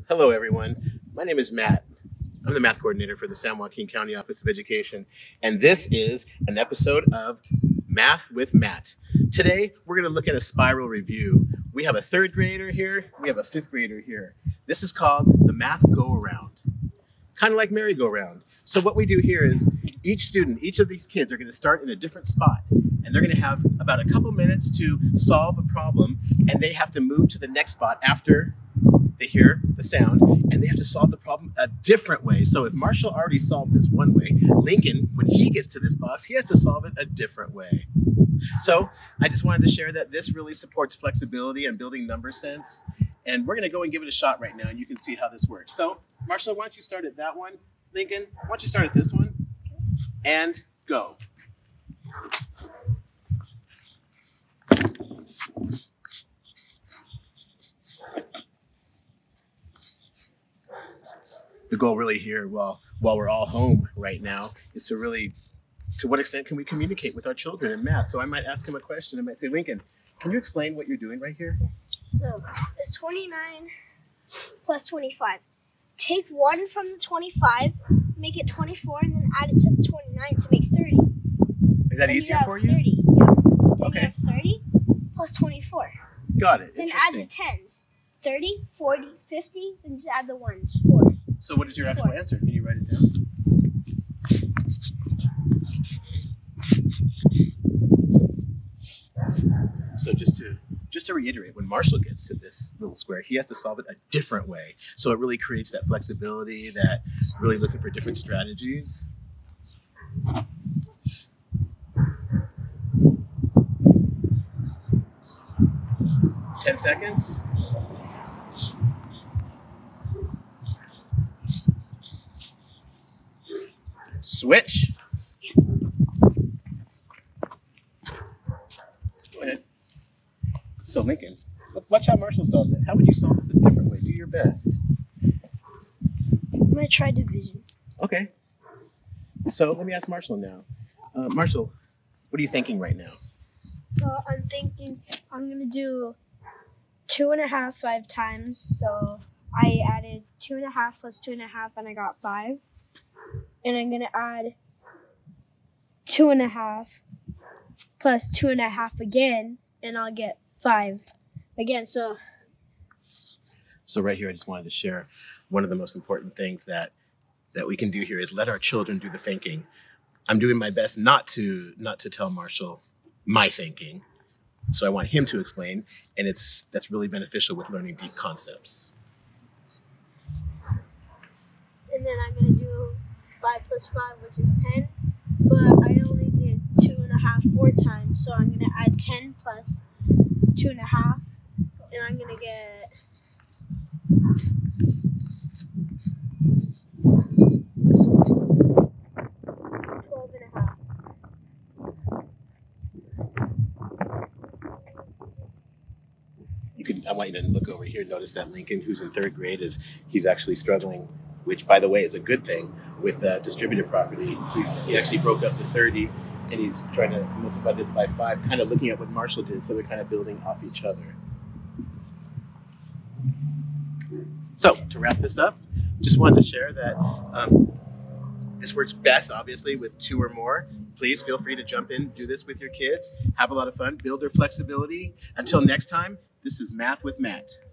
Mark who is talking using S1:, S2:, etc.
S1: Hello, everyone. My name is Matt. I'm the math coordinator for the San Joaquin County Office of Education, and this is an episode of Math with Matt. Today, we're going to look at a spiral review. We have a third grader here. We have a fifth grader here. This is called the Math Go-Around, kind of like merry-go-round. So what we do here is each of these kids are going to start in a different spot, and they're going to have about a couple minutes to solve a problem, and they have to move to the next spot after they hear the sound, and they have to solve the problem a different way. So if Marshall already solved this one way, Lincoln, when he gets to this box, he has to solve it a different way. So I just wanted to share that this really supports flexibility and building number sense. And we're going to go and give it a shot right now, and you can see how this works. So Marshall, why don't you start at that one? Lincoln, why don't you start at this one? And go. The goal really here, while we're all home right now, is to what extent can we communicate with our children in math? So I might ask him a question. I might say, Lincoln, can you explain what you're doing right here?
S2: So it's 29 plus 25. Take 1 from the 25, make it 24, and then add it to the 29 to make 30.
S1: Is that
S2: then
S1: easier for you?
S2: 30. Yep. Then
S1: Okay.
S2: you have 30 plus 24.
S1: Got it.
S2: Then add the
S1: Interesting.
S2: 10s. 30, 40, 50, then just add the 1s. 4.
S1: So what is your actual answer? Can you write it down? So just to reiterate, when Marshall gets to this little square, he has to solve it a different way. So it really creates that flexibility, that really looking for different strategies. Ten seconds. Switch. Go ahead. So Lincoln, watch how Marshall solved it. How would you solve this a different way? Do your best.
S2: I'm going to try division.
S1: Okay. So let me ask Marshall now. Marshall, what are you thinking right now?
S2: So I'm thinking I'm going to do 2.5 5 times. So I added 2.5 plus 2.5 and I got 5. And I'm going to add 2.5 plus 2.5 again, and I'll get 5 again. So
S1: right here, I just wanted to share one of the most important things that we can do here is let our children do the thinking. I'm doing my best not to tell Marshall my thinking. So I want him to explain, and that's really beneficial with learning deep concepts.
S2: and then I'm going to do 5 plus 5, which is 10. But I only did 2.5 4 times, so I'm going to add 10 plus 2.5, and I'm going to get 12.5.
S1: I want you to look over here. Notice that Lincoln, who's in third grade, he's actually struggling, which, by the way, is a good thing with distributive property. He actually broke up to 30, and he's trying to multiply this by 5, kind of looking at what Marshall did. So they're kind of building off each other. So to wrap this up, just wanted to share that this works best, obviously, with 2 or more. Please feel free to jump in, do this with your kids, have a lot of fun, build their flexibility. Until next time, this is Math with Matt.